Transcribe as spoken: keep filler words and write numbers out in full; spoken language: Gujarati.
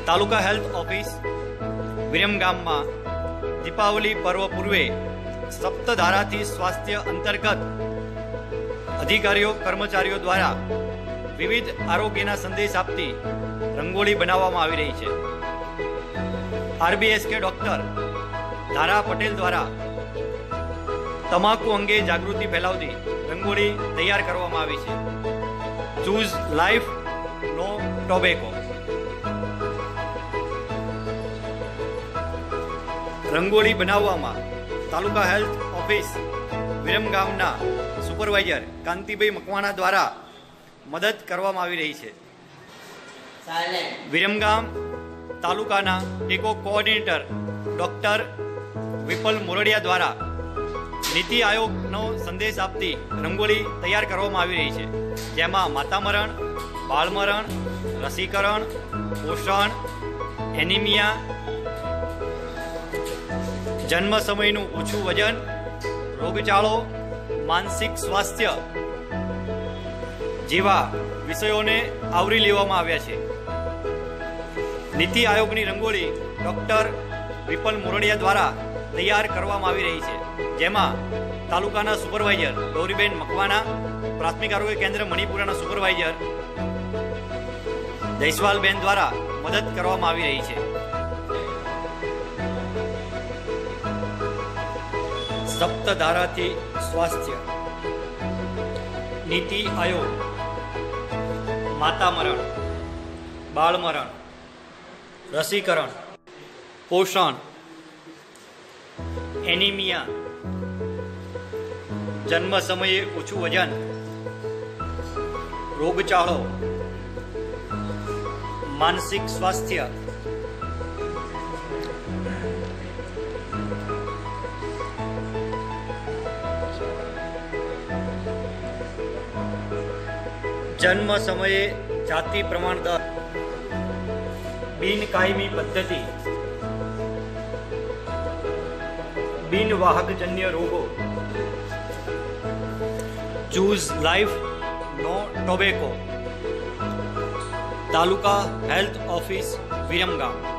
તાલુકા હેલ્થ ઓફિસ વિરમગામમાં દીપાવલી પર્વ પૂર્વે સપ્તધારાથી સ્વાસ્થ્ય અંતર્ગત અધિકારીઓ કર્મચારીઓ દ્વારા વિવિધ આરોગ્યના સંદેશ આપતી રંગોળી બનાવવામાં આવી રહી છે. આરબીએસકે ડોક્ટર ધારા પટેલ દ્વારા તમાકુ અંગે જાગૃતિ ફેલાવતી રંગોળી તૈયાર કરવામાં આવી છે. Choose life no tobacco. રંગોળી બનાવવામાં તાલુકા હેલ્થ ઓફિસ વિરમગામના સુપરવાઇઝર કાંતિભાઈ મકવાણા દ્વારા મદદ કરવામાં આવી રહી છે. વિરમગામ તાલુકાના ટેકો કોઓર્ડિનેટર ડોક્ટર વિપલ મોરડિયા દ્વારા નીતિ આયોગનો સંદેશ આપતી રંગોળી તૈયાર કરવામાં આવી રહી છે, જેમાં માતામરણ, બાળમરણ, રસીકરણ, પોષણ, એનિમિયા, જન્મ સમયનું ઓછું વજન, રોગચાળો, માનસિક સ્વાસ્થ્ય જેવા વિષયોને આવરી લેવામાં આવ્યા છે. નીતિ આયોગની રંગોળી ડોક્ટર વિપલ મોરડિયા દ્વારા તૈયાર કરવામાં આવી રહી છે, જેમાં તાલુકાના સુપરવાઇઝર ગૌરીબેન મકવાણા, પ્રાથમિક આરોગ્ય કેન્દ્ર મણિપુરાના સુપરવાઇઝર જયસ્વાલબેન દ્વારા મદદ કરવામાં આવી રહી છે. સપ્તધારાથી સ્વાસ્થ્ય, નીતિ આયોગ, માતામરણ, બાળમરણ, રસીકરણ, પોષણ, એનિમિયા, જન્મ સમયે ઓછું વજન, રોગચાળો, માનસિક સ્વાસ્થ્ય, જન્મ સમયે જાતિ પ્રમાણ દર, બિનકાયમી પદ્ધતિ, બિનવાહકજન્ય રોગો. Choose life no tobacco. Taluka health office Viramgam.